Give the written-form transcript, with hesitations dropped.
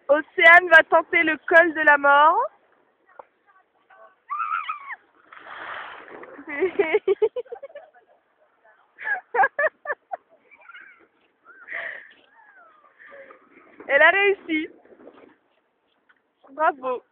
Océane va tenter le col de la mort. Elle a réussi. Bravo.